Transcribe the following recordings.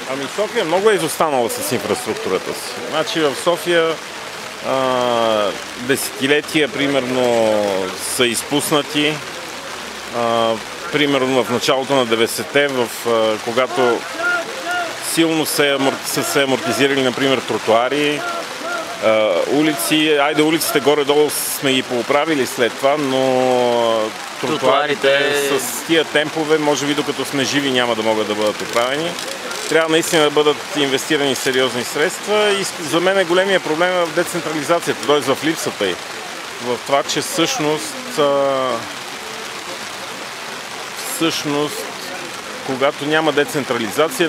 Ами София много е изостанала с инфраструктурата си. Значи в София десетилетия примерно са изпуснати. Примерно в началото на 90-те, когато силно са се амортизирали, например, тротуари, улици. Улиците горе-долу сме ги поуправили след това, но тротуарите с тия темпове, може би докато сме живи, няма да могат да бъдат оправени. Трябва наистина да бъдат инвестирани сериозни средства и за мен големия проблем е в децентрализацията, т.е. в липсата й. В това, че всъщност, когато няма децентрализация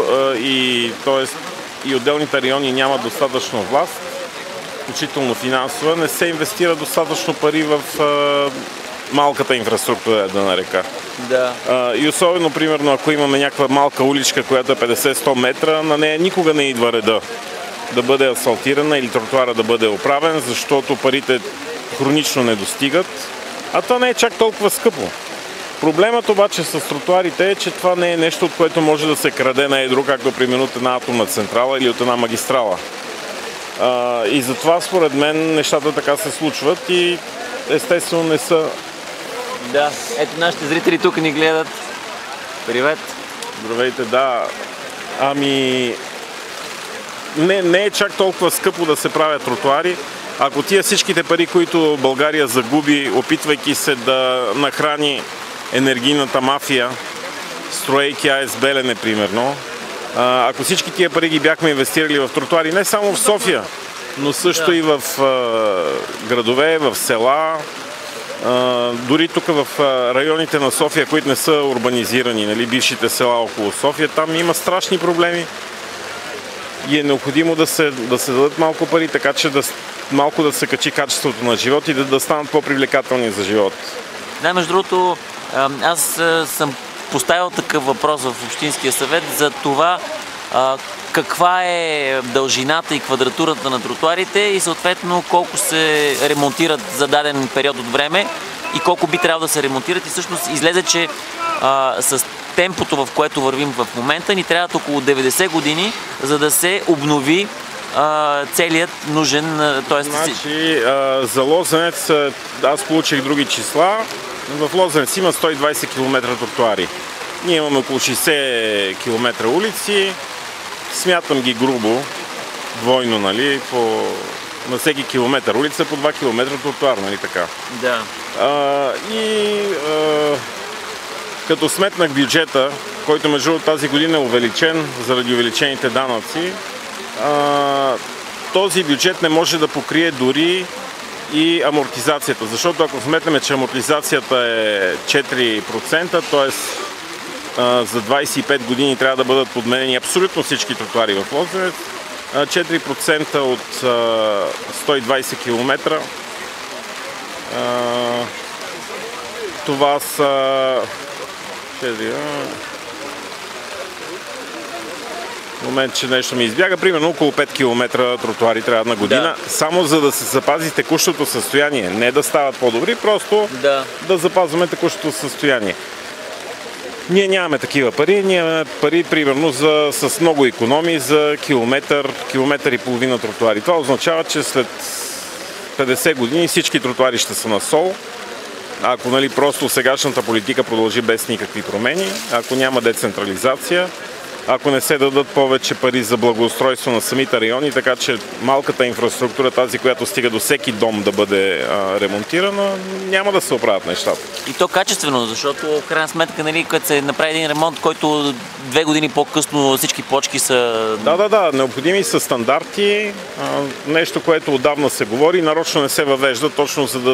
и отделните райони нямат достатъчно власт, включително финансова, не се инвестира достатъчно пари в малката инфраструктура, да нарека. Да. И особено, примерно, ако имаме някаква малка уличка, която е 50-100 метра, на нея никога не идва реда да бъде асфалтирана или тротуара да бъде оправен, защото парите хронично не достигат, а това не е чак толкова скъпо. Проблемът обаче с тротуарите е, че това не е нещо, от което може да се краде на едро, както примерно от една атомна централа или от една магистрала. И затова, според мен, нещата така се случват и естествено не са... Да, ето нашите зрители тук ни гледат. Привет! Здравейте, да. Ами... Не е чак толкова скъпо да се правят тротуари. Ако тия всичките пари, които България загуби, опитвайки се да нахрани енергийната мафия, строейки АЕЦ Белене, примерно, ако всички тия пари ги бяхме инвестирали в тротуари, не само в София, но също и в градове, в села, дори тук в районите на София, които не са урбанизирани, нали, бившите села около София, там има страшни проблеми и е необходимо да се дадат малко пари, така че малко да се качи качеството на живот и да станат по-привлекателни за живот. Да, между другото, аз съм поставил такъв въпрос в Общинския съвет за това каква е дължината и квадратурата на тротуарите и съответно колко се ремонтират за даден период от време и колко би трябвало да се ремонтират. И всъщност излезе, че с темпото, в което вървим в момента, ни трябват около 90 години, за да се обнови целият нужен... Значи, за Лозенец, аз получих други числа. В Лозенец има 120 км тротуари. Ние имаме около 60 км улици. Смятам ги грубо, двойно, нали, на всеки километър улица по 2 км тротуар, нали така. Да. Като сметнах бюджета, който между тази година е увеличен заради увеличените данъци, този бюджет не може да покрие дори и амортизацията, защото ако сметнем, че амортизацията е 4%, т.е. за 25 години трябва да бъдат подменени абсолютно всички тротуари в Лозенец, 4% от 120 км, това са... В момент, че нещо ми избяга, примерно около 5 км тротуари трябва на година, само за да се запази текущото състояние. Не да стават по-добри, просто да запазваме текущото състояние. Ние нямаме такива пари, ние имаме пари примерно с много икономии за километър и половина тротуари. Това означава, че след 50 години всички тротуари ще са на сол. Ако просто сегашната политика продължи без никакви промени, ако няма децентрализация, ако не се дадат повече пари за благоустройство на самите райони, така че малката инфраструктура, тази, която стига до всеки дом да бъде ремонтирана, няма да се оправят нещата. И то качествено, защото в крайна сметка, като се направи един ремонт, който 2 години по-късно всички плочки са... Да, необходими са стандарти, нещо, което отдавна се говори, нарочно не се въвежда, точно за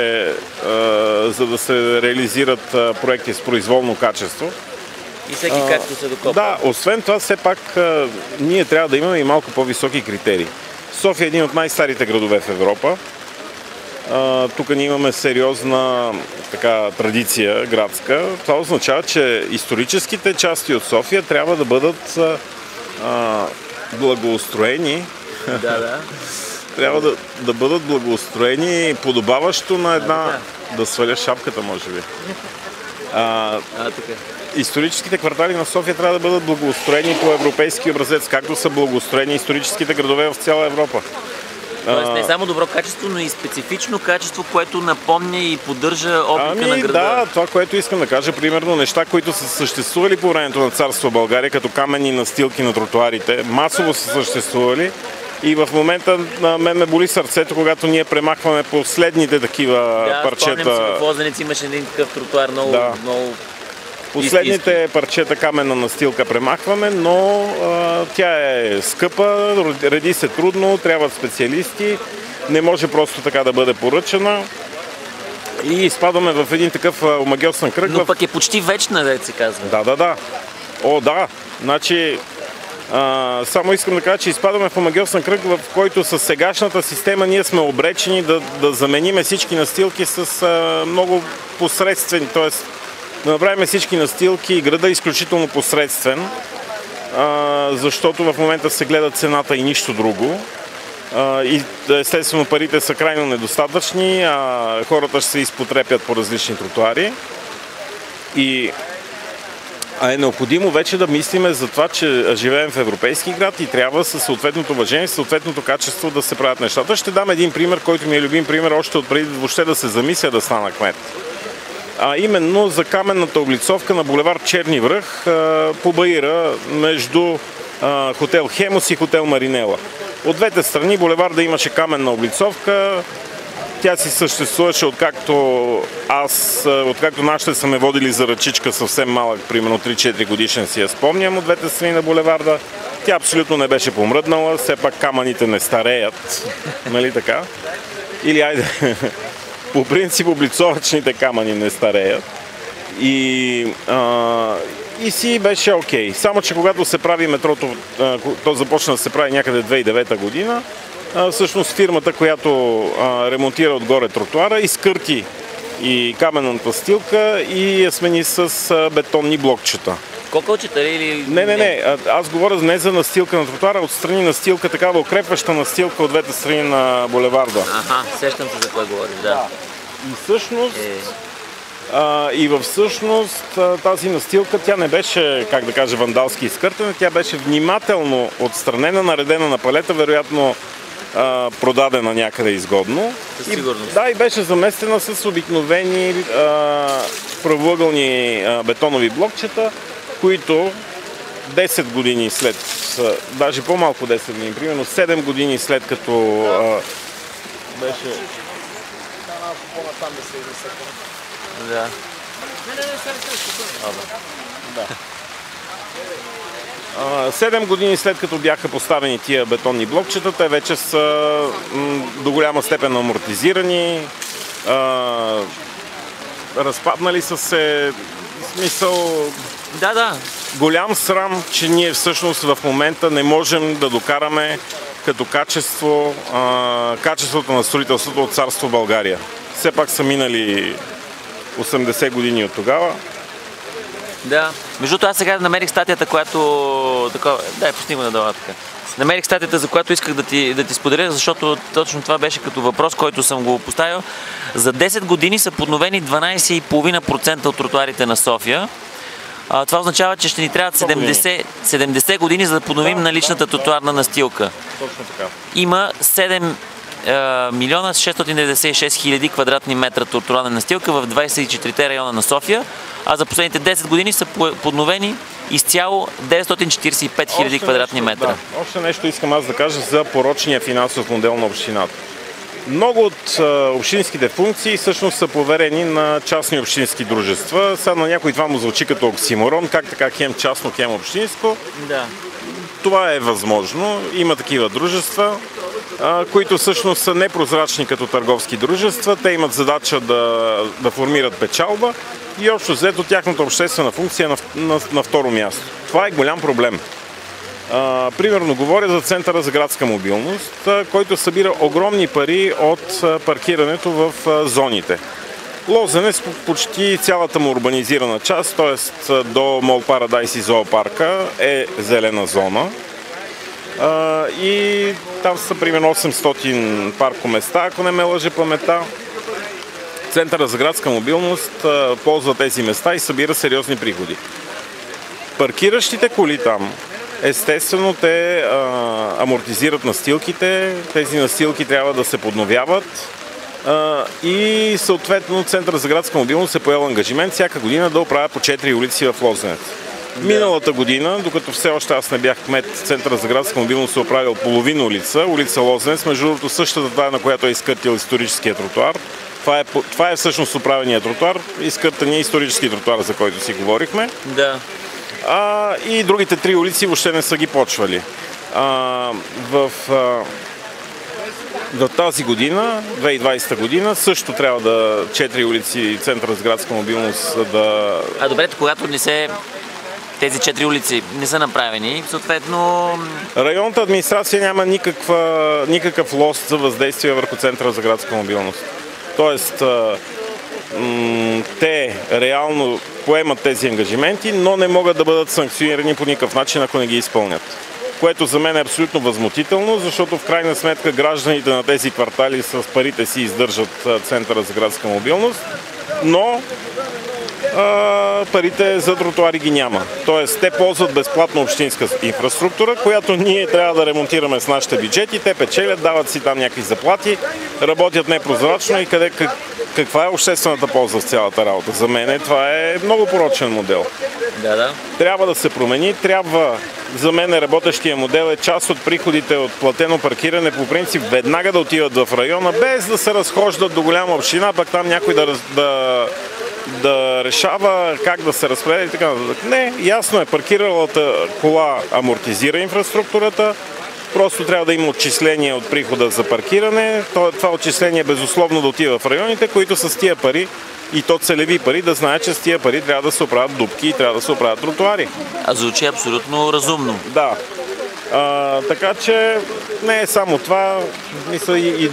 да се реализират проекти с произволно качество. И всеки както се докопа. Да, освен това, все пак ние трябва да имаме и малко по-високи критерии. София е един от най-старите градове в Европа. Тук ние имаме сериозна традиция градска. Това означава, че историческите части от София трябва да бъдат благоустроени. Трябва да бъдат благоустроени подобаващо на една... Да сваля шапката, може би. Така. Историческите квартали на София трябва да бъдат благоустроени по европейски образец, както са благоустроени историческите градове в цяла Европа. Тоест не само добро качество, но и специфично качество, което напомня и поддържа облика на града. Да, това, което искам да кажа, примерно неща, които са съществували по времето на царство България, като каменни настилки на тротуарите, масово са съществували. И в момента на мен ме боли сърцето, когато ние премахваме последните такива парчета. Да, спомням си, в Лозенец имаше един такъв тротуар, много последните парчета каменна настилка премахваме, но тя е скъпа, реди се трудно, трябват специалисти, не може просто така да бъде поръчана. И изпадаме в един такъв омагьосан кръг. Но пък е почти вечна, да се казва. Да. О, да. Значи, само искам да кажа, че изпадаме в омагьосан кръг, в който с сегашната система ние сме обречени да замениме всички настилки с много посредствени, т.е. да направим всички настилки и града изключително посредствен, защото в момента се гледа цената и нищо друго. И естествено парите са крайно недостатъчни, а хората ще се изпотрепят по различни тротуари. А е необходимо вече да мислиме за това, че живеем в европейски град и трябва със съответното уважение, съответното качество да се правят нещата. Ще дам един пример, който ми е любим пример още отпреди въобще да се замисля да стана кмет. Именно за каменната облицовка на булевард Черни връх по Баира между хотел Хемос и хотел Маринела. От двете страни булеварда имаше каменна облицовка. Тя си съществуваше откакто нашите са ме водили за ръчичка съвсем малък, примерно 3-4 годишен си я спомням от двете страни на булеварда. Тя абсолютно не беше помръднала, все пак камъните не стареят, нали така? Или айде, по принцип облицовъчните камъни не стареят. И си беше окей. Само че когато се прави метрото, то започна да се прави някъде 2009 година, всъщност фирмата, която ремонтира отгоре тротуара, изкърти и каменната настилка и я смени с бетонни блокчета. Кокълчета или... Не. Аз говоря не за настилка на тротуара, отстрани настилка, такава укрепваща настилка от двете страни на булеварда. Сещам се за кое говориш, да. И всъщност тази настилка, тя не беше, как да кажа, вандалски изкъртена, тя беше внимателно отстранена, наредена на палета, вероятно продадена някъде изгодно. Със сигурност. И беше заместена с обикновени правоъгълни бетонови блокчета, които 10 години след, даже по-малко 10 години, примерно 7 години след като беше... Да. Да. 7 години след като бяха поставени тия бетонни блокчета, те вече са до голяма степен амортизирани, разпаднали са се, в смисъл... Да. Голям срам, че ние всъщност в момента не можем да докараме като качество качеството на строителството от царство България. Все пак са минали 80 години от тогава. Да. Между това аз сега намерих статията, която... пусни го надолу така. Намерих статията, за която исках да ти споделя, защото точно това беше като въпрос, който съм го поставил. За 10 години са подновени 12,5% от тротуарите на София. Това означава, че ще ни трябват 70 години, за да подновим наличната тротуарна настилка. Точно така. Има 7 милиона 696 хиляди квадратни метра тротуарна настилка в 24-те района на София, а за последните 10 години са подновени изцяло 945 хиляди квадратни метра. Да. Още нещо искам аз да кажа за порочния финансов модел на общината. Много от общинските функции всъщност са поверени на частни общински дружества. Сега на някой това му звучи като оксиморон, как така хем частно, хем общинско. Да. Това е възможно. Има такива дружества, които всъщност са непрозрачни като търговски дружества. Те имат задача да формират печалба и общо взето тяхната обществена функция на второ място. Това е голям проблем. Примерно говоря за Центъра за градска мобилност, който събира огромни пари от паркирането в зоните. Лозенец, почти цялата му урбанизирана част, т.е. до Мол Парадайс и зоопарка, е зелена зона. И там са примерно 800 паркоместа, ако не ме лъже паметта. Центъра за градска мобилност ползва тези места и събира сериозни приходи. Паркиращите коли там, естествено, те амортизират настилките, тези настилки трябва да се подновяват и съответно Центъра за градска мобилност се поел ангажимент всяка година да оправя по 4 улици в Лозенец. Миналата година, докато все още аз не бях кмет, Центъра за градска мобилност се оправил половина улица Лозенец, между другото същата това, на която е изкъртил историческия тротуар. Това е всъщност оправения тротуар, изкъртания исторически тротуар, за който си говорихме. Да. И другите 3 улици въобще не са ги почвали. В тази година, 2020 година, също трябва да 4 улици Центъра за градска мобилност да... Добре, когато тези 4 улици не са направени, съответно... Районната администрация няма никакъв лост за въздействие върху Центъра за градска мобилност. Тоест, те реално поемат тези ангажименти, но не могат да бъдат санкционирани по никакъв начин, ако не ги изпълнят. Което за мен е абсолютно възмутително, защото в крайна сметка гражданите на тези квартали с парите си издържат Центъра за градска мобилност, но парите за тротуари ги няма. Тоест, те ползват безплатно общинска инфраструктура, която ние трябва да ремонтираме с нашите бюджети. Те печелят, дават си там някакви заплати, работят непрозрачно и каква е обществената полза в цялата работа? За мен това е много порочен модел. Да. Трябва да се промени, за мен работещия модел е част от приходите от платено паркиране по принцип веднага да отиват в района, без да се разхождат до голяма община, пък там някой да решава как да се разпределя и така нататък. Не, ясно е, паркиралата кола амортизира инфраструктурата, просто трябва да има отчисление от прихода за паркиране. Това отчисление безусловно да отива в районите, които с тия пари, и то целеви пари, да знаят, че с тия пари трябва да се оправят дупки и трябва да се оправят тротуари. Звучи абсолютно разумно. Да. Така че не е само това, мисля и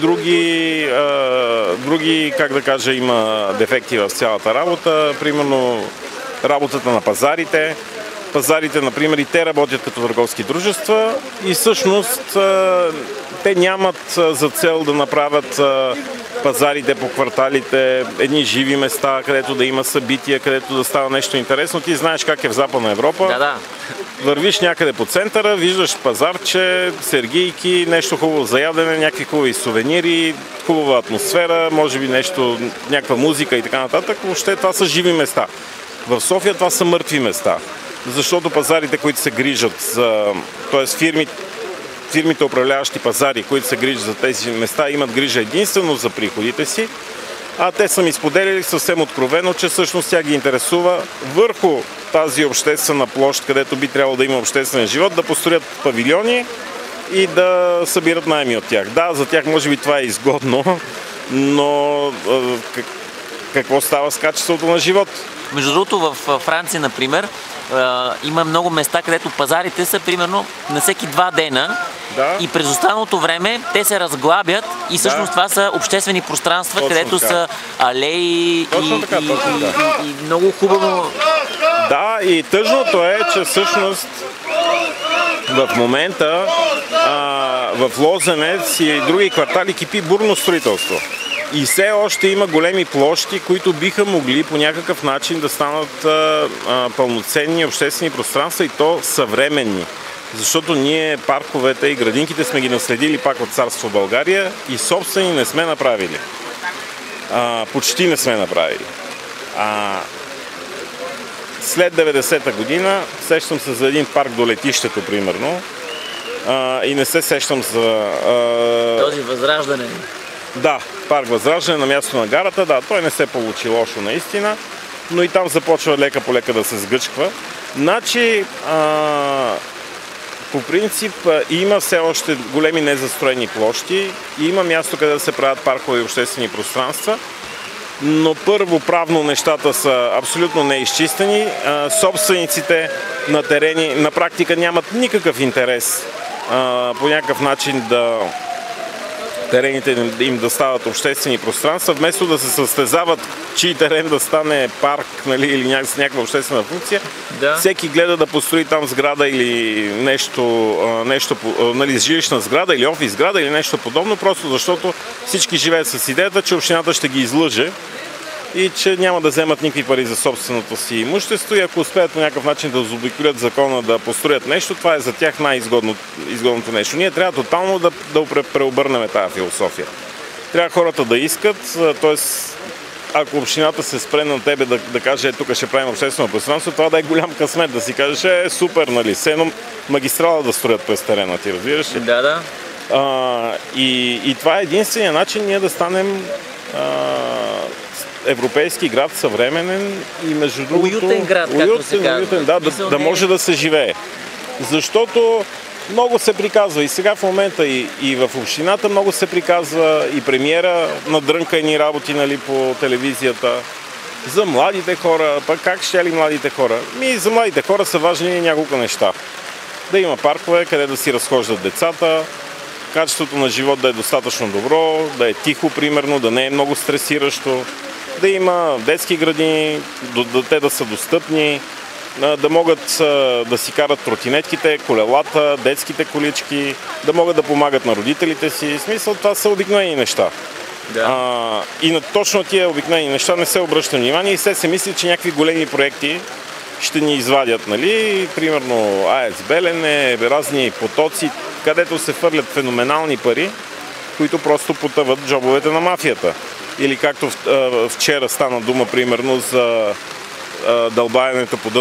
други, как да кажа, има дефекти в цялата работа. Примерно работата на пазарите. Пазарите, например, и те работят като търговски дружества и всъщност те нямат за цел да направят пазарите по кварталите едни живи места, където да има събития, където да става нещо интересно. Ти знаеш как е в Западна Европа. Да. Вървиш някъде по центъра, виждаш пазарче, сергийки, нещо хубаво за ядене, някакви хубави сувенири, хубава атмосфера, може би някаква музика и така нататък. Въобще това са живи места. В София това са мъртви места. Защото пазарите, които се грижат т.е. фирмите управляващи пазари, които се грижат за тези места, имат грижа единствено за приходите си, а те са ми споделили съвсем откровено, че всъщност тя ги интересува върху тази обществена площ, където би трябвало да има обществен живот, да построят павилиони и да събират наеми от тях. Да, за тях може би това е изгодно, но какво става с качеството на живот? Между другото, в Франция, например, има много места, където пазарите са примерно на всеки 2 дена и през останалото време те се разглабят и всъщност това са обществени пространства, точно където така са алеи и много хубаво. Да, и тъжното е, че всъщност в момента в Лозенец и други квартали кипи бурно строителство. И все още има големи площи, които биха могли по някакъв начин да станат пълноценни обществени пространства и то съвременни. Защото ние парковете и градинките сме ги наследили пак от Царство България и собствени не сме направили. Почти не сме направили. След 90-та година сещам се за един парк до летището, примерно. И не се сещам за... Този Възраждане. Да, парк Възраждане на място на гарата, да, той не се получи лошо наистина, но и там започва лека по лека да се сгъчква. Значи, по принцип, има все още големи незастроени площи и има място, къде да се правят паркове и обществени пространства, но първо правно нещата са абсолютно неизчистени. Собствениците на терени на практика нямат никакъв интерес по някакъв начин терените им да стават обществени пространства, вместо да се състезават чий терен да стане парк, нали, или с някаква обществена функция. Да. Всеки гледа да построи там сграда или нещо нали, жилищна сграда или офис сграда или нещо подобно, просто защото всички живеят с идеята, че общината ще ги излъже и че няма да вземат никакви пари за собственото си имущество и ако успеят по някакъв начин да заобиколят закона, да построят нещо, това е за тях най-изгодното нещо. Ние трябва тотално да преобърнем тази философия. Трябва хората да искат, т.е. ако общината се спре на тебе да каже, тук ще правим обществено пространство, това да е голям късмет, да си кажеш, супер, нали, все едно магистрала да строят през терена, ти разбираш ли? Да. И това е единствения начин ние да станем европейски град, съвременен и между другото... Уютен град, както се казва. Да може да се живее. Защото много се приказва и сега в момента и в общината много се приказва и премиера надрънка едни работи, нали, по телевизията за младите хора. Пък как ще ли младите хора? За младите хора са важни няколко неща. Да има паркове, къде да си разхождат децата, качеството на живот да е достатъчно добро, да е тихо, примерно, да не е много стресиращо, да има детски градини, те да са достъпни, да могат да си карат тротинетките, колелата, детските колички, да могат да помагат на родителите си. В смисъл, това са обикновени неща. Да. И на точно тия обикновени неща не се обръща внимание и се мисли, че някакви големи проекти ще ни извадят, нали? Примерно АЕЦ Белене, разни потоци, където се фърлят феноменални пари, които просто потъват джобовете на мафията. Или както вчера стана дума, примерно, за дълбаенето по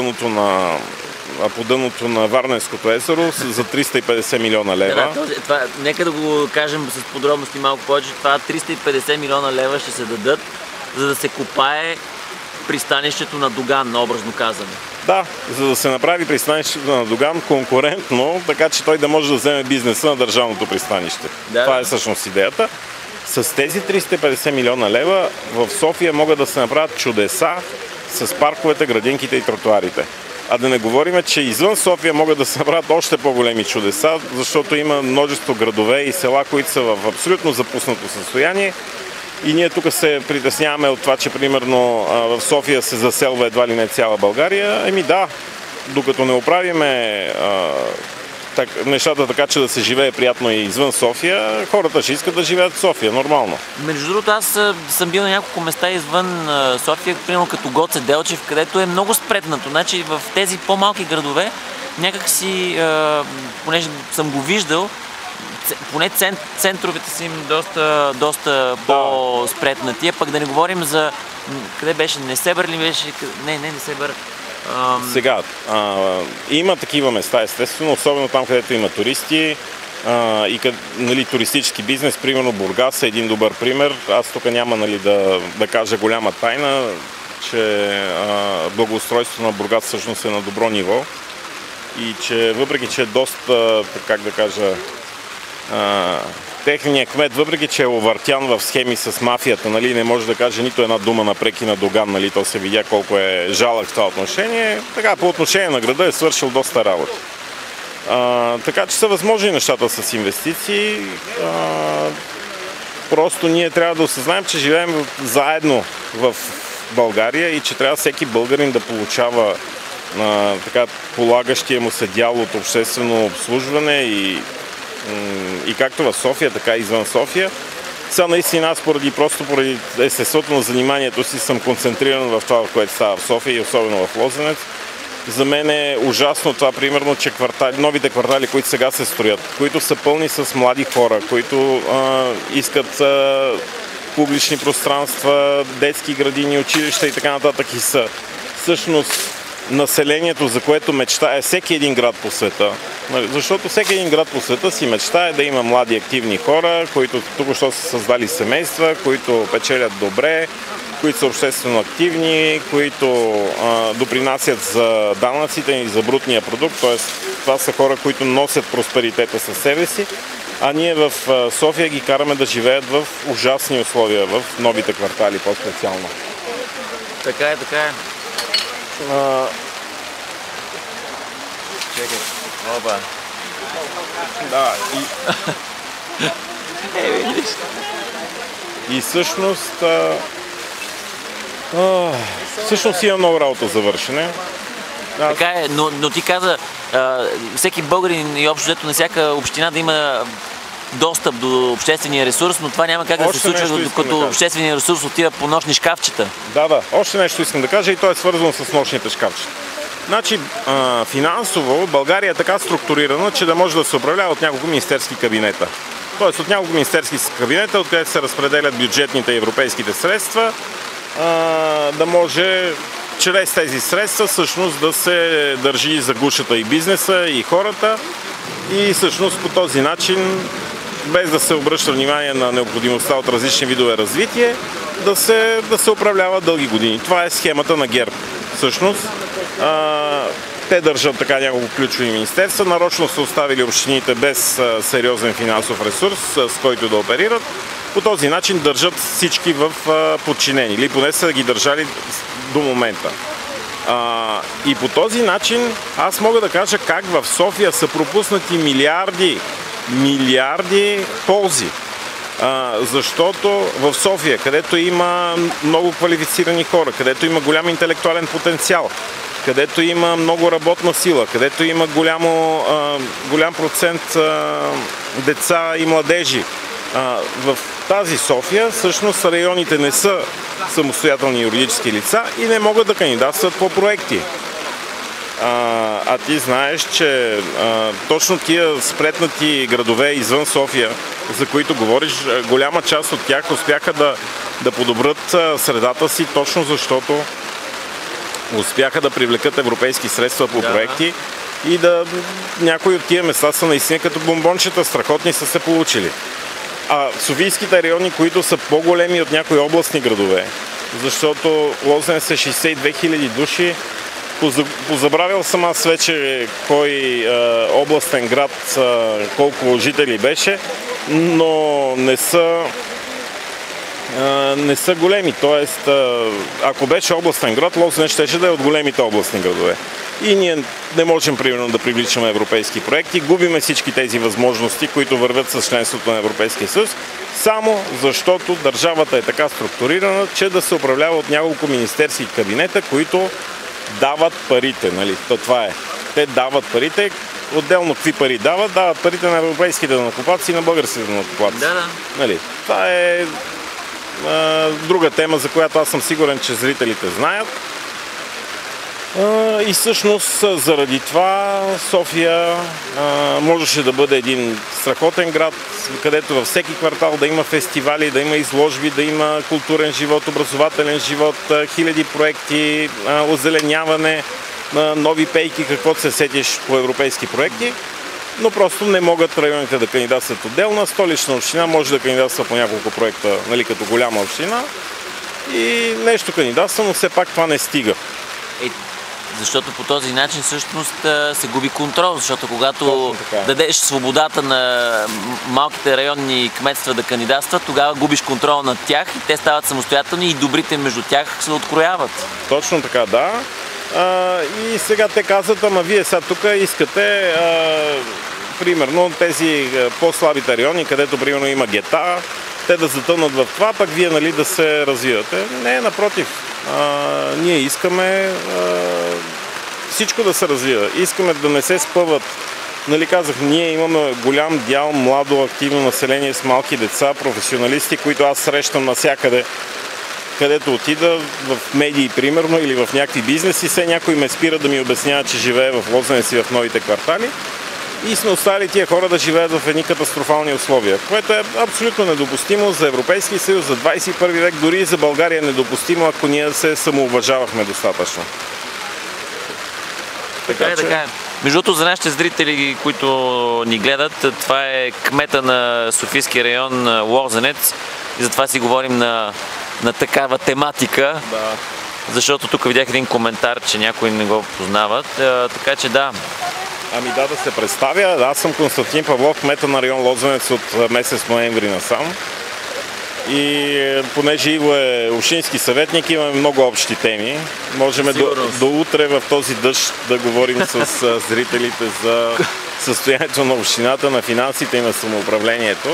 дъното на Варненското езеро за 350 милиона лева. Нека да го кажем с подробности малко повече. Това 350 милиона лева ще се дадат, за да се копае пристанището на Доган, образно казано. Да, за да се направи пристанището на Доган конкурентно, така че той да може да вземе бизнеса на държавното пристанище. Това е всъщност идеята. С тези 350 милиона лева в София могат да се направят чудеса с парковете, градинките и тротуарите. А да не говорим, че извън София могат да се направят още по-големи чудеса, защото има множество градове и села, които са в абсолютно запуснато състояние. И ние тук се притесняваме от това, че примерно в София се заселва едва ли не цяла България. Да, докато не оправиме нещата така, че да се живее приятно и извън София, хората ще искат да живеят в София, нормално. Между другото, аз съм бил на няколко места извън София, примерно като Гоце Делчев, където е много спретнато. Значи в тези по-малки градове някак си, понеже съм го виждал, поне центровете са им доста по-спретнати, а пък да не говорим за... Къде беше? Несебър ли беше? Не Несебър. Сега, има такива места, естествено, особено там, където има туристи и нали, туристически бизнес. Примерно Бургас е един добър пример. Аз тук няма, нали, да кажа голяма тайна, че благоустройството на Бургас всъщност е на добро ниво и че въпреки, че е доста, как да кажа, техният кмет, въпреки че е овъртян в схеми с мафията, нали, не може да каже нито една дума напреки на Доган, нали, то се видя колко е жалък в това отношение. Така, по отношение на града е свършил доста работа. Така че са възможни нещата с инвестиции. Просто ние трябва да осъзнаем, че живеем заедно в България и че трябва всеки българин да получава така полагащия му се дял от обществено обслужване и както в София, така и извън София. Сега наистина аз поради естеството на заниманието си съм концентриран в това, което става в София и особено в Лозенец. За мен е ужасно това, примерно, че новите квартали, които сега се строят, които са пълни с млади хора, които искат публични пространства, детски градини, училища и така нататък и са всъщност населението, за което мечтае всеки един град по света. Защото всеки един град по света си мечтае да има млади активни хора, които току-що са създали семейства, които печелят добре, които са обществено активни, които допринасят за данъците и за брутния продукт. Т.е. това са хора, които носят просперитета със себе си, а ние в София ги караме да живеят в ужасни условия, в новите квартали по-специално. Така е. Чекай. Опа. Да, видиш. И всъщност има много работа за вършене. Така е, но ти каза, всеки българин и общо взето на всяка община да има достъп до обществения ресурс, но това няма как да се случва, докато обществения ресурс отива по нощни шкафчета. Да, още нещо искам да кажа и то е свързано с нощните шкафчета. Значи, финансово България е така структурирана, че да може да се управлява от няколко министерски кабинета. Тоест от няколко министерски кабинета, откъдето се разпределят бюджетните и европейските средства, да може чрез тези средства всъщност да се държи за гушата и бизнеса, и хората, и всъщност по този начин, без да се обръща внимание на необходимостта от различни видове развитие, да се управлява дълги години. Това е схемата на ГЕРБ. Всъщност, те държат така няколко ключови министерства, нарочно са оставили общините без сериозен финансов ресурс, с който да оперират. По този начин държат всички в подчинени, или поне са ги държали до момента. И по този начин аз мога да кажа как в София са пропуснати милиарди ползи. Защото в София, където има много квалифицирани хора, където има голям интелектуален потенциал, където има много работна сила, където има голям процент деца и младежи, в тази София всъщност районите не са самостоятелни юридически лица и не могат да кандидатстват по проекти. А ти знаеш, че точно тия спретнати градове извън София, за които говориш, голяма част от тях успяха да подобрят средата си, точно защото успяха да привлекат европейски средства по проекти и някои от тия места са наистина като бомбончета, страхотни са се получили. А софийските райони, които са по-големи от някои областни градове, защото Лозенец е 62 000 души, позабравил съм аз вече кой областен град, колко жители беше, но не са големи. Тоест, ако беше областен град, Лозенец щеше да е от големите областни градове. И ние не можем, примерно, да привличаме европейски проекти. Губиме всички тези възможности, които вървят с членството на Европейския съюз, само защото държавата е така структурирана, че да се управлява от няколко министерски кабинета, които дават парите. Нали? Това е. Те дават парите. Отделно какви пари дават? Дават парите на европейските данъкоплатци и на българските данъкоплатци. Да. Нали? Това е друга тема, за която аз съм сигурен, че зрителите знаят. И всъщност заради това София можеше да бъде един страхотен град, където във всеки квартал да има фестивали, да има изложби, да има културен живот, образователен живот, хиляди проекти, озеленяване, нови пейки, каквото се сетиш по европейски проекти, но просто не могат районите да кандидатстват отделно. Столична община може да кандидатства по няколко проекта, нали, като голяма община и нещо кандидатства, но все пак това не стига. Защото по този начин всъщност се губи контрол, защото когато дадеш свободата на малките районни кметства да кандидатстват, тогава губиш контрол над тях и те стават самостоятелни и добрите между тях се открояват. Точно така, да. И сега те казват, ама вие сега тук искате примерно тези по-слабите райони, където примерно има гета, те да затънат в това, пък вие, нали, да се развивате. Не, напротив. Ние искаме всичко да се развива. Искаме да не се спъват. Нали, казах, ние имаме голям дял младо, активно население с малки деца, професионалисти, които аз срещам навсякъде, където отида, в медии примерно или в някакви бизнеси, все някой ме спира да ми обяснява, че живее в Лозенец и в новите квартали. И сме оставили тия хора да живеят в едни катастрофални условия, което е абсолютно недопустимо за Европейския съюз, за 21 век, дори и за България е недопустимо, ако ние се самоуважавахме достатъчно. Така е. Между другото, за нашите зрители, които ни гледат, това е кмета на Софийски район Лозенец и затова си говорим на такава тематика. Да. Защото тук видях един коментар, че някои не го познават, така че да. Ами да се представя. Аз съм Константин Павлов, кмета на район Лозенец от месец ноември насам. И понеже Иво е общински съветник, имаме много общи теми. Можем до утре в този дъжд да говорим с зрителите за състоянието на общината, на финансите и на самоуправлението.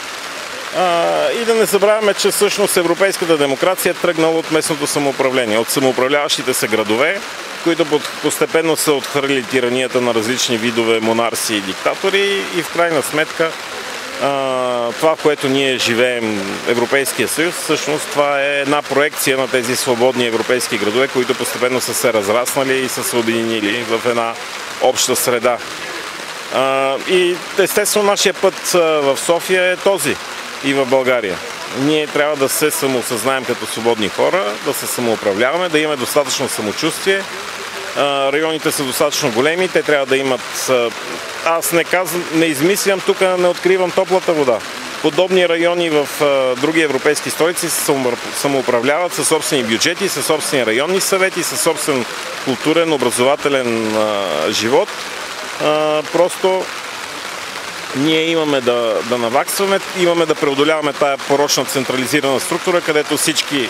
И да не забравяме, че всъщност европейската демокрация е тръгнала от местното самоуправление, от самоуправляващите се градове, които постепенно са отхвърлили тиранията на различни видове монарси и диктатори и в крайна сметка това, в което ние живеем, Европейския съюз, всъщност това е една проекция на тези свободни европейски градове, които постепенно са се разраснали и са се обединили в една обща среда. И естествено нашия път в София е този и в България. Ние трябва да се самоосъзнаем като свободни хора, да се самоуправляваме, да имаме достатъчно самочувствие. Районите са достатъчно големи, те трябва да имат... Аз не измислям тук, не откривам топлата вода. Подобни райони в други европейски столици се самоуправляват със собствени бюджети, със собствени районни съвети, със собствен културен, образователен живот. Просто ние имаме да наваксваме, имаме да преодоляваме тая порочна централизирана структура, където всички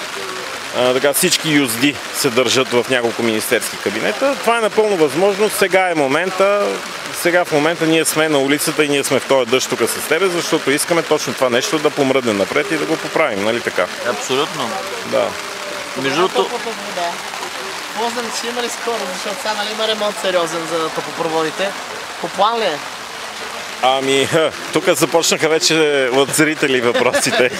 юзди се държат в няколко министерски кабинета. Това е напълно възможно. Сега е момента. Сега в момента ние сме на улицата и ние сме в този дъжд тук с тебе, защото искаме точно това нещо да помръдне напред и да го поправим, нали така? Абсолютно. Да. Между другото... Лозенец ще има ли скоро, защото сега нали има ремонт сериозен за топопроводите? По план ли е? Ами, тук започнаха вече от зрители въпросите.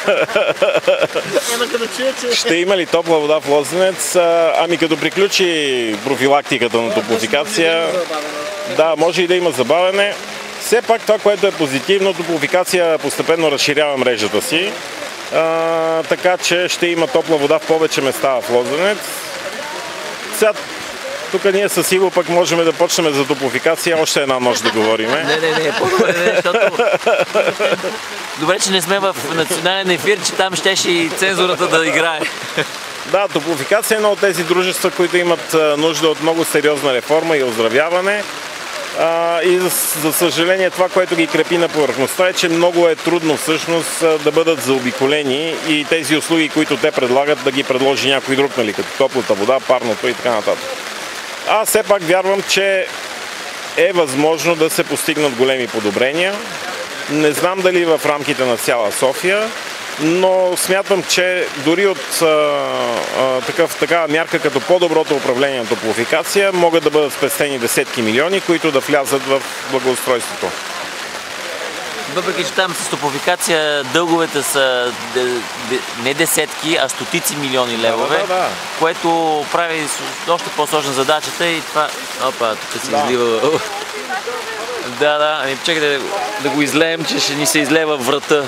Ще има ли топла вода в Лозенец? Ами като приключи профилактиката на топлофикация, да, може и да има забавяне. Все пак това, което е позитивно, топлофикация постепенно разширява мрежата си, така че ще има топла вода в повече места в Лозенец. Сега, тук ние с Иво пък можем да почнем за топлофикация още една нощ да говорим. Не, по-добре, защото... Добре, че не сме в национален ефир, че там щеше и цензурата да играе. Да, топлофикация е едно от тези дружества, които имат нужда от много сериозна реформа и оздравяване. И за съжаление това, което ги крепи на повърхността е, че много е трудно всъщност да бъдат заобиколени и тези услуги, които те предлагат, да ги предложи някой друг, нали, като топлата вода, парното и така нататък. Аз все пак вярвам, че е възможно да се постигнат големи подобрения. Не знам дали в рамките на цяла София, но смятам, че дори от такава мярка като по-доброто управление на топлофикация могат да бъдат спестени десетки милиони, които да влязат в благоустройството. Въпреки че там с топлофикация дълговете са не десетки, а стотици милиони левове, да. Което прави още по-сложна задачата и това... Опа, тук се излива... Да, ами чакайте да го излеем, че ще ни се излева врата.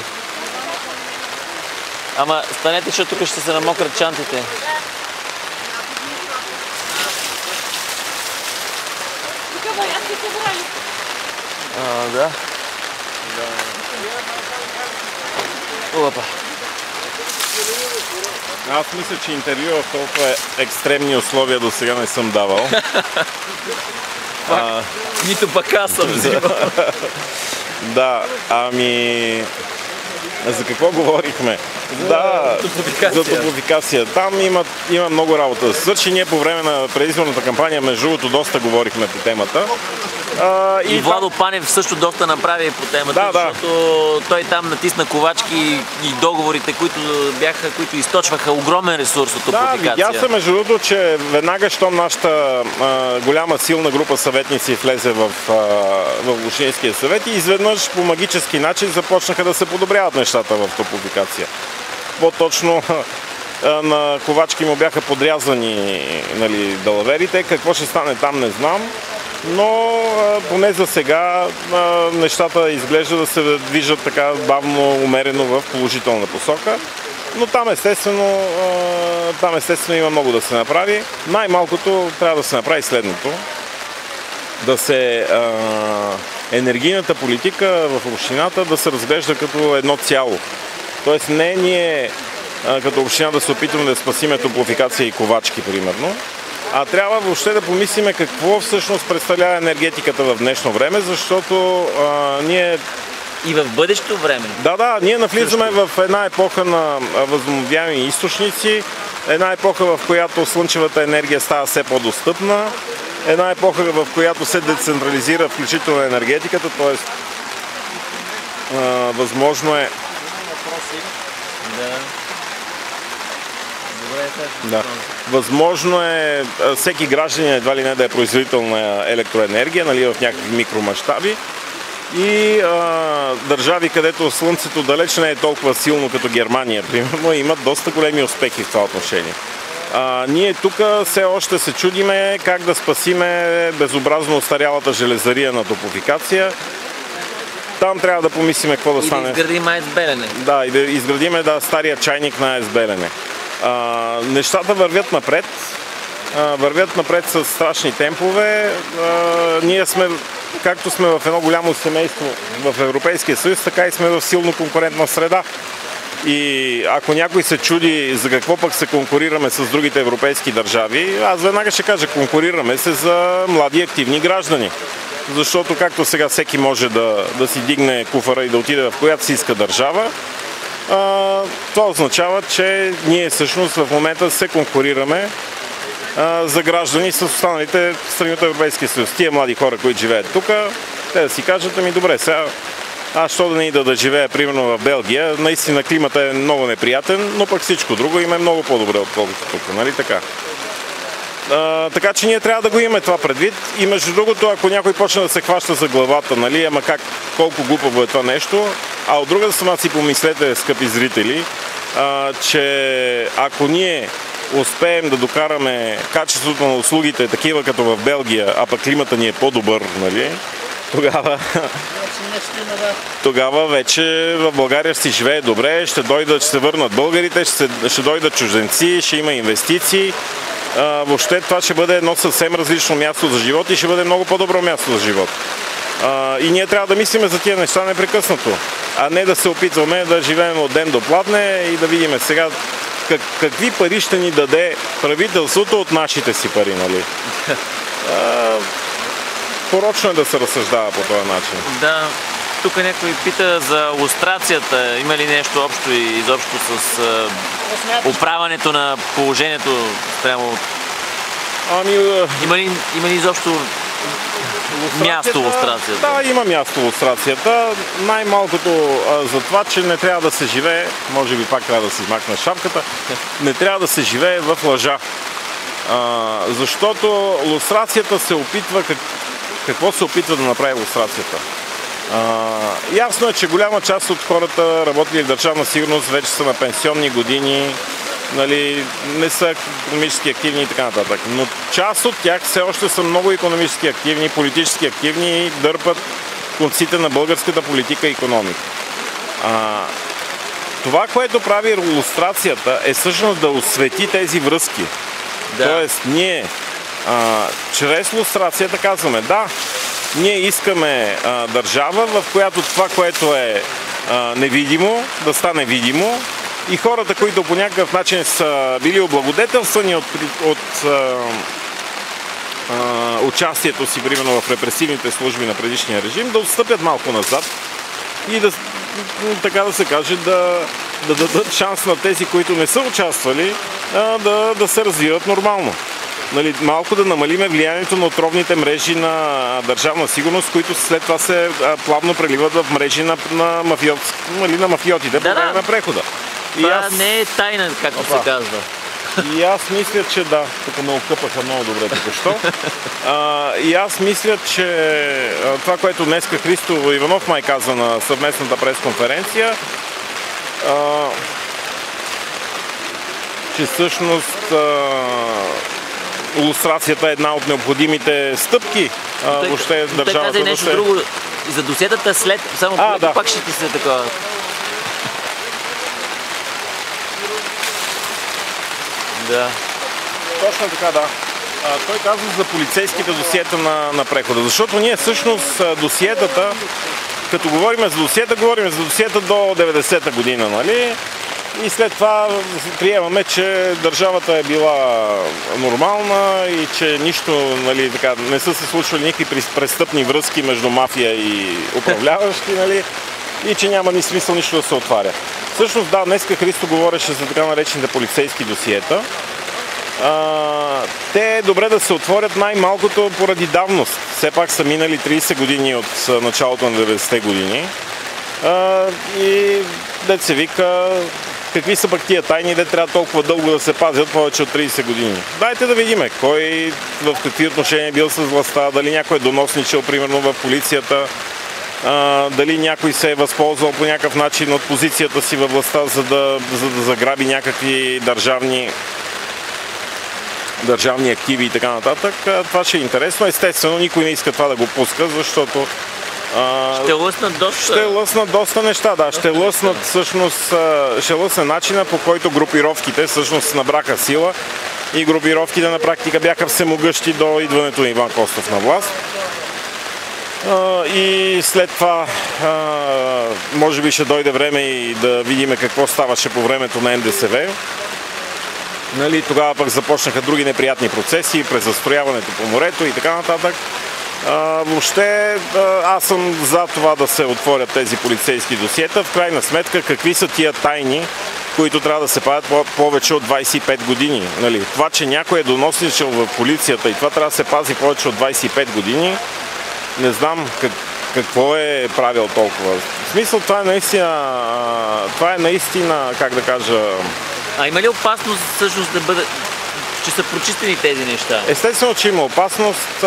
Ама станете, защото тук ще се намократ чантите. Да. Опа. Аз мисля, че интервю в толкова екстремни условия до сега не съм давал. Нито пък аз съм взимал. Да, ами... За какво говорихме? Да, за топлофикация. Там има много работа да се свърши. Ние по време на предизборната кампания, между другото, доста говорихме по темата. И Владо Панев също доста направи по темата, защото той там натисна ковачки и договорите, които източваха огромен ресурс от топлофикация. Да, видя се между другото, че веднага, щом нашата голяма силна група съветници влезе в Общинския съвет и изведнъж по магически начин започнаха да се подобряват нещата в топлофикация. По-точно на ковачки му бяха подрязани, нали, далаверите. Какво ще стане там, не знам. Но поне за сега нещата изглежда да се движат така бавно, умерено в положителна посока. Но там естествено има много да се направи. Най-малкото трябва да се направи следното. Да се енергийната политика в общината да се разглежда като едно цяло. Тоест не ние като община да се опитваме да спасиме топлофикация и ковачки, примерно, а трябва въобще да помислиме какво всъщност представлява енергетиката в днешно време, защото ние... И в бъдещето време. Да, ние навлизаме в една епоха на възобновяеми източници, една епоха, в която слънчевата енергия става все по-достъпна, една епоха, в която се децентрализира включително енергетиката, т.е. възможно е... Да. Възможно е всеки гражданин едва ли не да е производител на електроенергия, нали, в някакви микромащаби. И държави, където слънцето далеч не е толкова силно като Германия, примерно, имат доста големи успехи в това отношение. Ние тук все още се чудиме как да спасиме безобразно остарялата железария на Топлофикация. Там трябва да помислиме какво да стане. И да изградим АЕЦ Белене. Да, и да изградиме стария чайник на АЕЦ Белене. Нещата вървят напред. Вървят напред с страшни темпове. Ние сме, както сме в едно голямо семейство в Европейския съюз, така и сме в силно конкурентна среда. И ако някой се чуди за какво пък се конкурираме с другите европейски държави, аз веднага ще кажа, конкурираме се за млади активни граждани. Защото както сега всеки може да си дигне куфара и да отиде в която си иска държава, това означава, че ние всъщност в момента се конкурираме за граждани с останалите страни от Европейския съюз. Тия млади хора, които живеят тук, те да си кажат, ами добре, сега аз що да не ида да живея, примерно в Белгия, наистина климата е много неприятен, но пък всичко друго им е много по-добре отколкото тук, нали така? Така че ние трябва да го имаме това предвид и между другото, ако някой почне да се хваща за главата, нали, ама колко глупаво е това нещо, а от друга страна си помислете, скъпи зрители, че ако ние успеем да докараме качеството на услугите такива като в Белгия, а пък климата ни е по-добър, нали, тогава вече в България ще си живее добре, ще се върнат българите, ще дойдат чужденци, ще има инвестиции. Въобще това ще бъде едно съвсем различно място за живот и ще бъде много по-добро място за живот. И ние трябва да мислиме за тия неща непрекъснато, а не да се опитваме да живеем от ден до пладне и да видим сега какви пари ще ни даде правителството от нашите си пари, нали? Порочно е да се разсъждава по този начин. Да, тук някой пита за лустрацията. Има ли нещо общо и изобщо с оправянето на положението спрямо? Има ли изобщо място лустрацията? Да, има място лустрацията. Най-малкото за това, че не трябва да се живее, може би пак трябва да си измакне шапката, не трябва да се живее в лъжа. Защото лустрацията се опитва, какво се опитва да направи лустрацията? Ясно е, че голяма част от хората, работили в Държавна сигурност, вече са на пенсионни години, нали, не са икономически активни и така нататък. Но част от тях все още са много икономически активни, политически активни и дърпат конците на българската политика и икономика. Това, което прави лустрацията, е всъщност да освети тези връзки. Да. Тоест, ние чрез лустрацията казваме, да, ние искаме държава, в която това, което е невидимо, да стане видимо и хората, които по някакъв начин са били облагодетелствани от участието си, примерно в репресивните служби на предишния режим, да отстъпят малко назад и да, така да се каже, да дадат шанс на тези, които не са участвали, да се развиват нормално. Нали, малко да намалиме влиянието на отровните мрежи на Държавна сигурност, които след това се плавно преливат в мрежи на мафиотите по време на прехода. Това не е тайна, както се казва. И аз мисля, че да, тук ме окъпаха много добре току-що. И аз мисля, че това, което днеска Христо Иванов май каза на съвместната пресконференция, че всъщност лустрацията е една от необходимите стъпки. Въобще държавата. Той каза и нещо друго. За досиетата след, само да. Пак ще ти се такова. Да. Точно така, да. Той казва за полицейските досиета на прехода. Защото ние всъщност досиетата, като говорим за досиета, говорим за досиета до 90-та година, нали? И след това приемаме, че държавата е била нормална и че нищо, нали, така, не са се случвали никакви престъпни връзки между мафия и управляващи, нали, и че няма ни смисъл нищо да се отваря. Всъщност, да, днеска Христо говореше за така наречените полицейски досиета. Те е добре да се отворят най-малкото поради давност. Все пак са минали 30 години от началото на 90-те години. И дет се вика, какви са пък тия тайни, де трябва толкова дълго да се пазят, повече от 30 години. Дайте да видиме кой в какви отношения е бил с властта, дали някой е доносничал, примерно в полицията, дали някой се е възползвал по някакъв начин от позицията си във властта, за да заграби някакви държавни активи и така нататък. Това ще е интересно. Естествено, никой не иска това да го пуска, защото ще лъснат доста. Ще лъснат доста неща, да. Ще лъсне начина, по който групировките всъщност набраха сила и групировките на практика бяха всемогъщи до идването на Иван Костов на власт. И след това може би ще дойде време и да видим какво ставаше по времето на НДСВ. Нали, тогава пък започнаха други неприятни процеси, през застрояването по морето и така нататък. Въобще аз съм за това да се отворят тези полицейски досиета. В крайна сметка, какви са тия тайни, които трябва да се правят повече от 25 години. Нали? Това, че някой е доносничал в полицията и това трябва да се пази повече от 25 години, не знам какво е правил толкова. В смисъл, това е наистина, как да кажа... има ли опасност всъщност да бъде, че са прочистени тези неща? Естествено, че има опасност.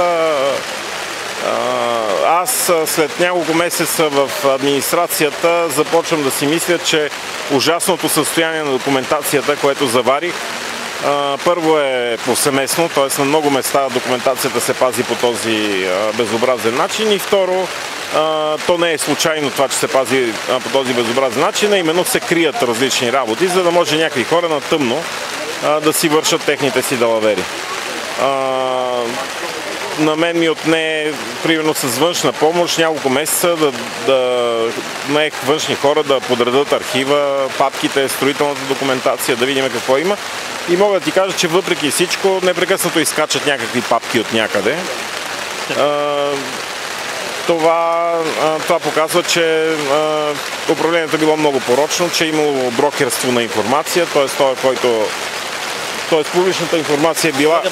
Аз след няколко месеца в администрацията започвам да си мисля, че ужасното състояние на документацията, което заварих, първо е повсеместно, т.е. на много места документацията се пази по този безобразен начин и второ, то не е случайно това, че се пази по този безобразен начин, а именно се крият различни работи, за да може някакви хора на тъмно да си вършат техните си далавери. На мен ми отне, примерно с външна помощ, няколко месеца да наех външни хора да подредат архива, папките, строителната документация, да видим какво има. И мога да ти кажа, че въпреки всичко непрекъснато изкачат някакви папки от някъде. Това показва, че управлението е било много порочно, че е имало брокерство на информация, т.е. публичната информация е била...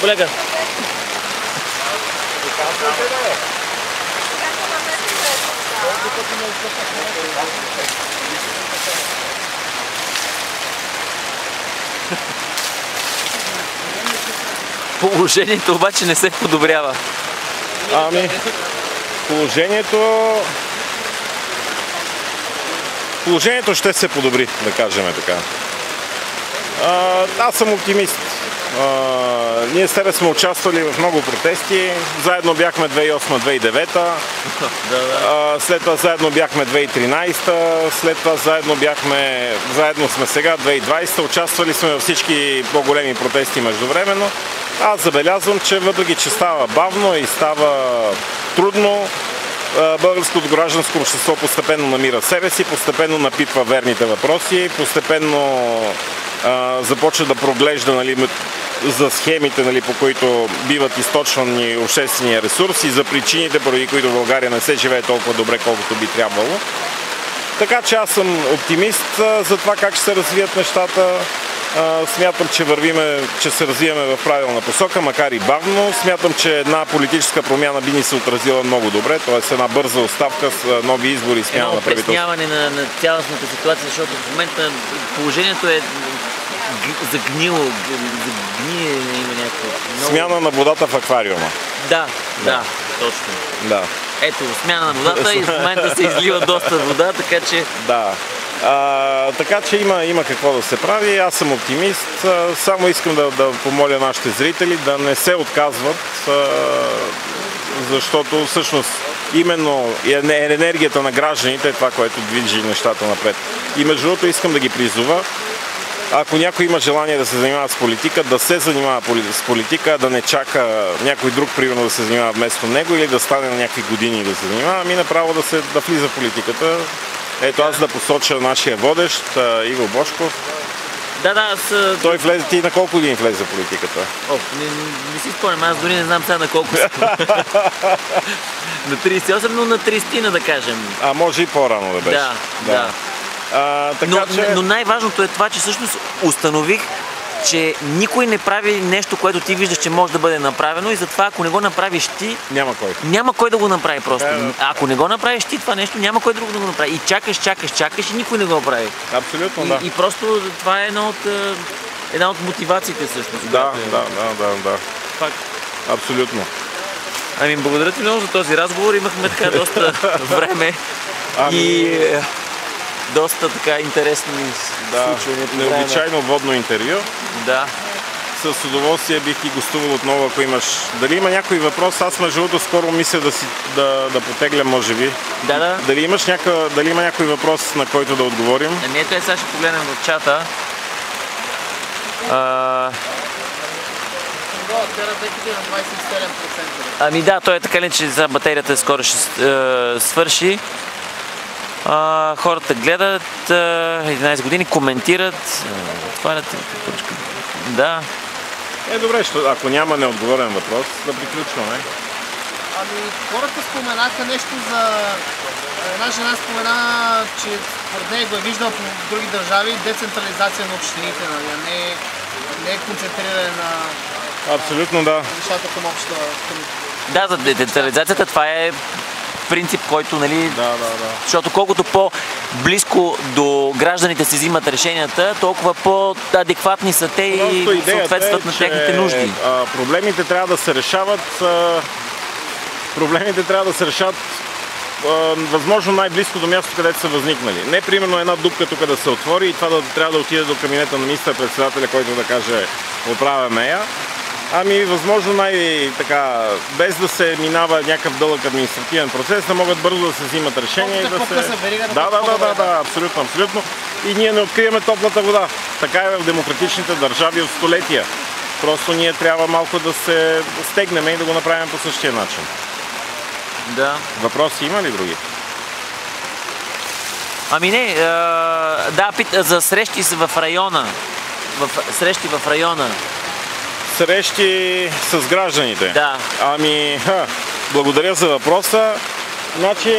Положението обаче не се подобрява. Положението ще се подобри, да кажем така. Аз съм оптимист. Ние с тебе сме участвали в много протести. Заедно бяхме 2008-2009. След това заедно бяхме 2013. След това заедно сме сега 2020. Участвали сме във всички по-големи протести междувременно. Аз забелязвам, че въпреки че става бавно и става трудно, българското гражданско общество постепенно намира себе си, постепенно напитва верните въпроси, постепенно започва да проглежда, нали, за схемите, нали, по които биват източвани обществения ресурс и за причините, поради които в България не се живее толкова добре, колкото би трябвало. Така че аз съм оптимист за това как ще се развият нещата. Смятам, че се развиваме в правилна посока, макар и бавно. Смятам, че една политическа промяна би ни се отразила много добре, т.е. една бърза оставка с нови избори и смяна на правителство. Едно опресняване на цялостната ситуация, защото в момента положението е загние, има някакво... Смяна на водата в аквариума. Да, точно. Да. Ето, смяна на водата и в момента се излива доста вода, така че... Да. Така че има какво да се прави. Аз съм оптимист. Само искам да помоля нашите зрители да не се отказват, защото всъщност именно енергията на гражданите е това, което движи нещата напред. И между другото искам да ги призова, ако някой има желание да се занимава с политика, да се занимава с политика, да не чака някой друг, примерно, да се занимава вместо него или да стане на някакви години да се занимава, ами направо да влиза в политиката. Ето аз да посоча нашия водещ, Иво Божков. Той влезе, ти на колко години влезе в политиката? Не си спомням, аз дори не знам сега на колко съм. На 38, но на 30, да кажем. А може и по-рано да беше. Да. Но най-важното е това, че всъщност установих, че никой не прави нещо, което ти виждаш, че може да бъде направено и затова ако не го направиш ти, няма кой да го направи просто. Ако не го направиш ти това нещо, няма кой друг да го направи. И чакаш и никой не го прави. Абсолютно, да. И просто това е една от мотивациите всъщност. Да. Факт. Абсолютно. Ами, благодаря ти много за този разговор. Имахме така доста време и доста така интересни случвания. Необичайно водно интервю. Да. С удоволствие бих и гостувал отново, ако имаш. Дали има някой въпрос? Аз между другото скоро мисля да потеглям, може би. Да. Дали има някой въпрос, на който да отговорим? Ами ето сега ще погледнем в чата. Ами да, той е така ли, че за батерията скоро ще свърши. Хората гледат 11 години, коментират, отварят поръчка. Да. Добре, ако няма неотговорен въпрос, да приключваме. Ами, хората споменаха нещо за... Една жена спомена, че според нея го е виждала по други държави, децентрализация на общините, не е концентриране на... Абсолютно да. Нещата към обща... Да, за децентрализацията това е принцип, който, нали... Да. Защото колкото по-близко до гражданите си взимат решенията, толкова по-адекватни са те и съответстват на техните нужди. Проблемите трябва да се решават... възможно най-близко до място, където са възникнали. Не примерно една дупка тук да се отвори и това трябва да отиде до кабинета на министър-председателя, който да каже оправяме я. Ами възможно най-така, без да се минава някакъв дълъг административен процес, да могат бързо да се взимат решения и да се... Да, абсолютно. И ние не откриваме топлата вода. Така е в демократичните държави от столетия. Просто ние трябва малко да се стегнем и да го направим по същия начин. Да. Въпроси има ли други? Ами не, за срещи в района. Срещи в района. Срещи с гражданите? Да. Ами, благодаря за въпроса. Значи,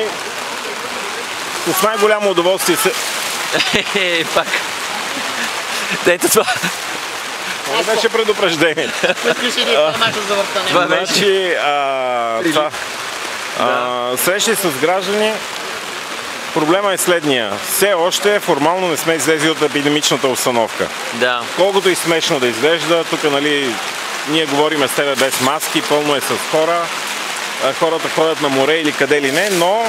с най-голямо удоволствие се... Пак. Ето това. Това беше предупреждение. Значи, срещи с граждани, проблема е следния. Все още формално не сме излезли от епидемичната обстановка. Да. Колкото и смешно да изглежда, тук нали, ние говориме с тебе без маски, пълно е с хора. Хората ходят на море или къде ли не, но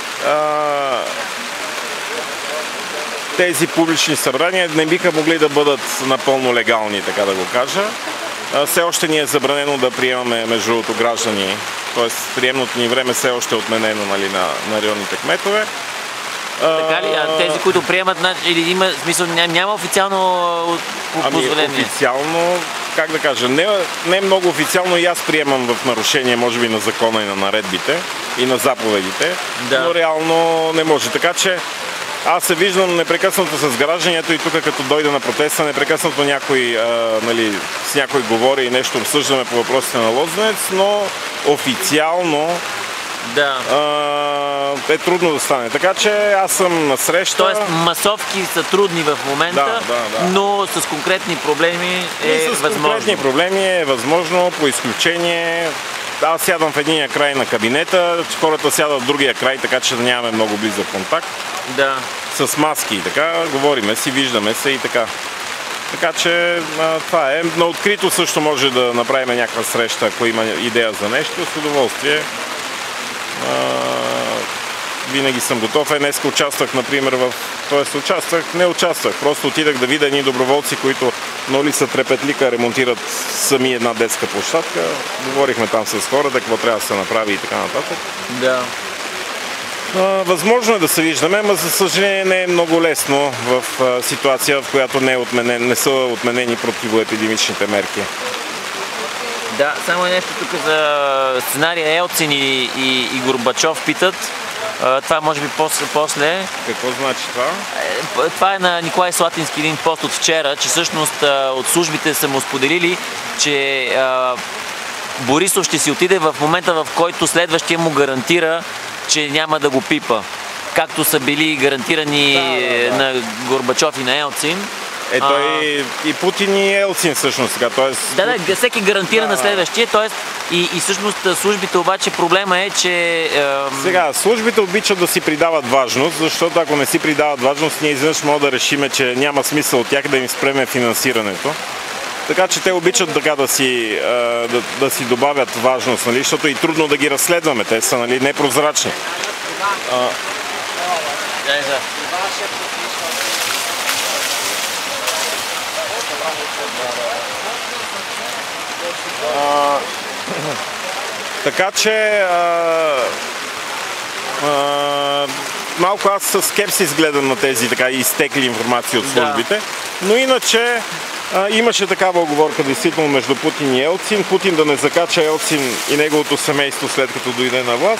тези публични събрания не биха могли да бъдат напълно легални, така да го кажа. Все още ни е забранено да приемаме между другото граждани, т.е. приемното ни време все още е отменено, нали, на районните кметове. Така ли? Тези, които приемат, или има смисъл, няма официално позволение? Ами официално, как да кажа, не много официално и аз приемам в нарушение, може би, на закона и на наредбите и на заповедите, но реално не може. Така че аз се виждам непрекъснато с гражданието и тук като дойда на протеста, непрекъснато някой, с някой говори и нещо обсъждаме по въпросите на Лозенец, но официално е трудно да стане. Така че аз съм на среща. Тоест масовки са трудни в момента, но с конкретни проблеми е възможно. С конкретни проблеми е възможно, по изключение. Аз сядам в единия край на кабинета, хората сядат в другия край, така че да нямаме много близък контакт. Да. С маски и така, говориме си, виждаме се и така. Така че това е. На открито също може да направим някаква среща, ако има идея за нещо, с удоволствие. Винаги съм готов. Днес участвах, например, не участвах, просто отидах да видя едни доброволци, които на улица Трепетлика ремонтират сами една детска площадка. Говорихме там с хората, какво трябва да се направи и така нататък. Да. Възможно е да се виждаме, но за съжаление не е много лесно в ситуация, в която не са отменени противоепидемичните мерки. Да, само нещо тук за сценария Елцин и Горбачов питат. Това може би после. Какво значи това? Това е на Николай Слатински един пост от вчера, че всъщност от службите са му споделили, че Борисов ще си отиде в момента, в който следващия му гарантира, че няма да го пипа. Както са били гарантирани на Горбачов и на Елцин. Той и Путин и Елцин всъщност сега. Да, всеки гарантира на следващия, т.е. и всъщност службите обаче проблема е, че... Сега, службите обичат да си придават важност, защото ако не си придават важност, ние изведнъж може да решиме, че няма смисъл от тях да им спреме финансирането. Така че те обичат така да си добавят важност, нали, защото и трудно да ги разследваме, те са, нали, непрозрачни. Така че малко аз със скепсис гледам на тези така изтекли информации от службите, но иначе имаше такава оговорка действително между Путин и Елцин. Путин да не закача Елцин и неговото семейство след като дойде на власт.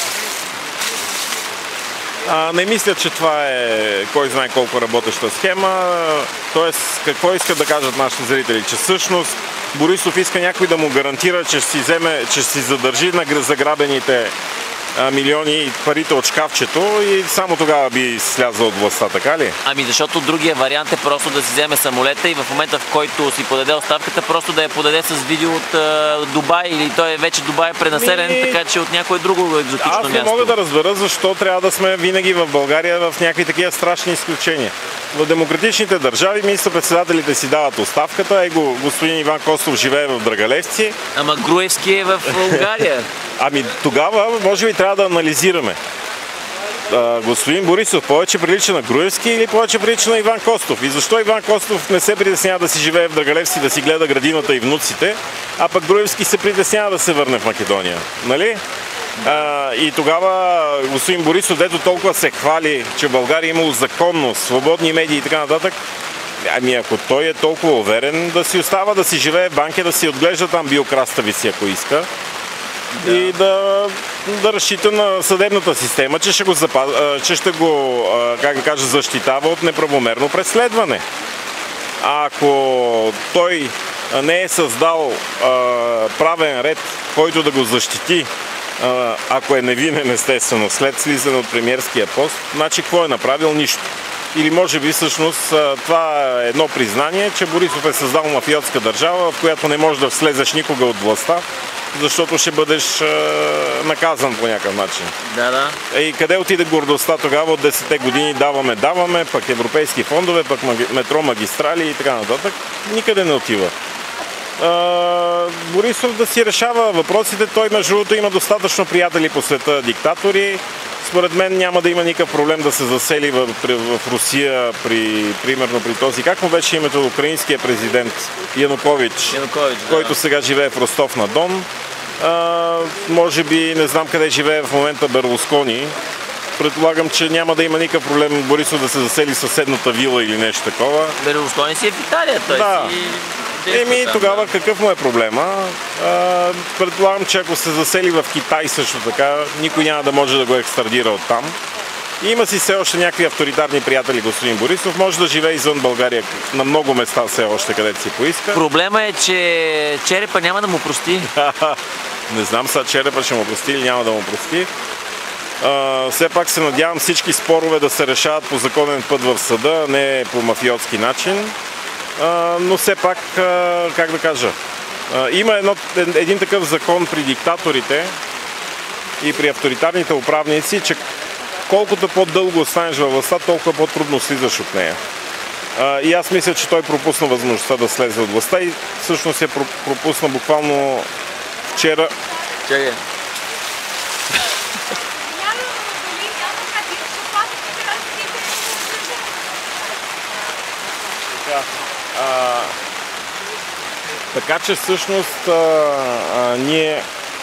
Не мисля, че това е кой знае колко работеща схема. Тоест, какво искат да кажат нашите зрители? Че всъщност Борисов иска някой да му гарантира, че ще си задържи на заграбените милиони и парите от шкафчето и само тогава би слязал от властта, така ли? Ами защото другия вариант е просто да си вземе самолета и в момента, в който си подаде оставката, просто да я подаде с видео от Дубай, или той вече Дубай е пренаселен, така че от някое друго екзотично място. Аз не мога да разбера защо трябва да сме винаги в България в някакви такива страшни изключения. В демократичните държави министър-председателите си дават оставката, господин Иван Костов живее в Драгалевци. Ама Груевски е в Унгария. Ами тогава, може би, трябва да анализираме. Господин Борисов повече прилича на Груевски или повече прилича на Иван Костов? И защо Иван Костов не се притеснява да си живее в Драгалевци, да си гледа градината и внуците, а пък Груевски се притеснява да се върне в Македония? Нали? И тогава господин Борисов, дето толкова се хвали, че България имало законност, свободни медии и така нататък, ами ако той е толкова уверен, да си остава да си живее в Банкя, да си отглежда там биокраставици, ако иска. И да разчита на съдебната система, че ще го как да кажа, защитава от неправомерно преследване. А ако той не е създал правен ред, който да го защити, ако е невинен, естествено, след слизане от премиерския пост, значи какво е направил? Нищо. Или може би всъщност това е едно признание, че Борисов е създал мафиотска държава, в която не можеш да слезеш никога от властта, защото ще бъдеш наказан по някакъв начин. Да. И къде отиде гордостта тогава от 10-те години? Даваме, пък европейски фондове, пък метро, магистрали и така нататък. Никъде не отива. Борисов да си решава въпросите. Той, между другото, има достатъчно приятели по света диктатори. Според мен няма да има никакъв проблем да се засели в Русия, примерно при този, как му беше името, украинския президент Янукович, който сега живее в Ростов-на-Дон. Може би, не знам къде живее в момента Берлускони. Предполагам, че няма да има никакъв проблем Борисов да се засели в съседната вила или нещо такова. Берлускони си е в Италия, той си... Тогава какъв му е проблема? Предполагам, че ако се засели в Китай също така, никой няма да може да го екстрадира оттам. И има си все още някакви авторитарни приятели, господин Борисов. Може да живее извън България на много места все още, където си поиска. Проблема е, че Черепа няма да му прости. Не знам сега Черепа ще му прости или няма да му прости. Все пак се надявам всички спорове да се решават по законен път в съда, не по мафиотски начин. Но все пак, как да кажа, има един такъв закон при диктаторите и при авторитарните управници, че колкото по-дълго останеш във властта, толкова по-трудно слизаш от нея. И аз мисля, че той пропусна възможността да слезе от властта и всъщност я пропусна буквално вчера. Чакай. Така че всъщност ние...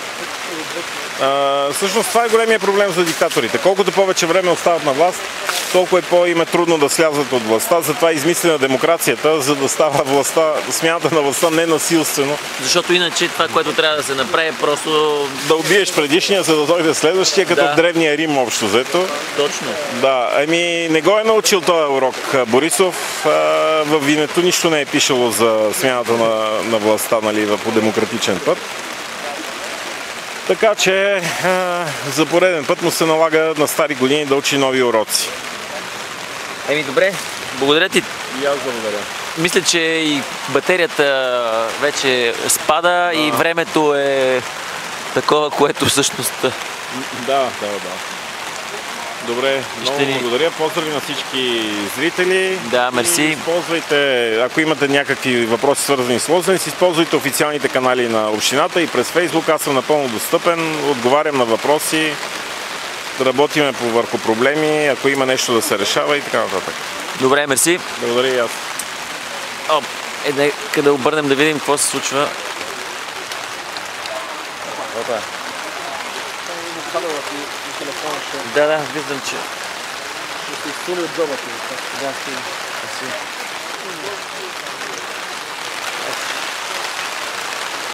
Всъщност това е големия проблем за диктаторите. Колкото повече време остават на власт, толкова им е трудно да слязат от властта. Затова е измислена демокрацията, за да става смяната на властта ненасилствено. Защото иначе това, което трябва да се направи, е просто... Да убиеш предишния, за да дойде следващия, като в древния Рим общо взето. Точно. Да, не го е научил този урок Борисов. Във Винето нищо не е пишало за смяната на властта, нали, по демократичен път. Така че за пореден път му се налага на стари години да учи нови уроци. Добре, благодаря ти. И аз благодаря. Мисля, че и батерията вече спада и времето е такова, което всъщност... Да. Добре, много благодаря. Поздрави на всички зрители. Да, мерси. Използвайте, ако имате някакви въпроси свързани с лозенец, използвайте официалните канали на общината и през Фейсбук. Аз съм напълно достъпен, отговарям на въпроси, работиме върху проблеми, ако има нещо да се решава и така нататък. Добре, мерси. Благодаря и аз. Нека да обърнем да видим какво се случва. Да, виждам, че... Ще се изсули от джоба ти. Да,